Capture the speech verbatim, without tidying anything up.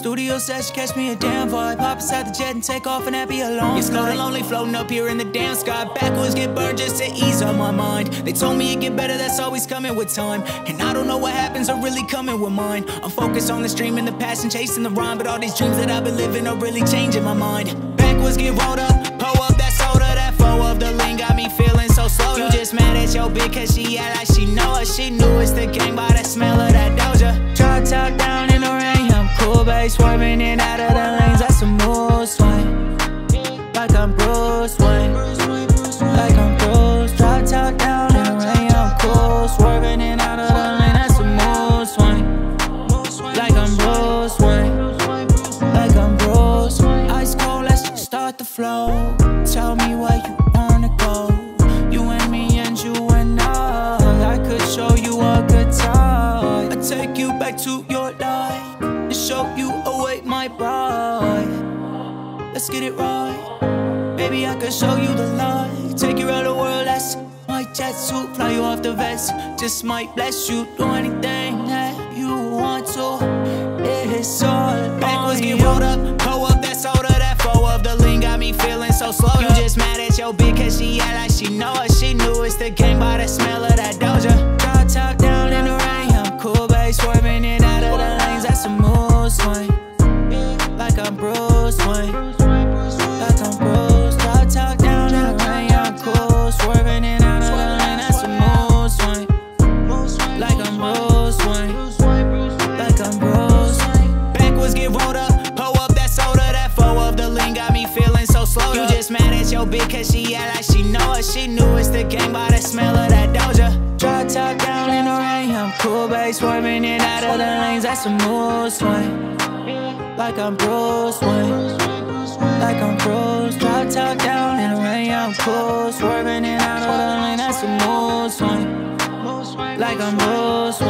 studio session, catch me a damn vibe. Hop inside the jet and take off, and that be a long It's cold and lonely floating up here in the damn sky. Backwards get burned just to ease up my mind. They told me it get better, that's always coming with time. And I don't know what happens are really coming with mine. I'm focused on the stream and the past and chasing the rhyme, but all these dreams that I've been living are really changing my mind. Backwards get rolled up, pull up that soda, that flow of the lean got me feeling so slow. You just mad at your bitch cause she act like she know her. She knew it's the gang by the smell of that Doja. Drop top down in the rain, I'm cool, babe, swerving in out of the lanes. That's a mood swing, like I'm Bruce Wayne, like I'm Bruce. Drop top down in the rain, I'm cool, swerving in out of the lane. That's a mood swing, like I'm Bruce Wayne, like I'm Bruce. Ice cold, let's just start the flow. Tell me where you wanna go. You and me and you and I. I could show you a good time. I'd take you back to your life and show you away, my bride. Let's get it right. Baby, I could show you the light. Take you around the world, that's my jet suit. Fly you off the vest, just might bless you. Do anything that you want to. It's all backwards get rolled up, pull up that soda, that flow of the lean got me feeling so slow. You just mad at your bitch cause she act like she know her. She knew it's the gang by the smell of that Doja. Drop top down in the rain, I'm cool, babe, swerving in out of the lanes. That's a mood swing, like I'm Bruce Wayne, like I'm Bruce. Drop top down in the rain, I'm cool, swerving in out of the lane. That's a mood swing, like I'm Bruce Wayne, like I'm Bruce. Backwards get rolled up, pull up that soda, that flow of the lean got me feeling so slow. You just mad at your bitch cause she act like she know her. She knew it's the gang by the smell of that Doja. Drop top down in the rain, I'm cool, babe, swerving in out of the lanes. That's a mood swing, like I'm Bruce Wayne, like I'm Bruce. Drop top down in the rain, I'm cool, swerving in out of the lane. That's a mood swing, like I'm Bruce Wayne.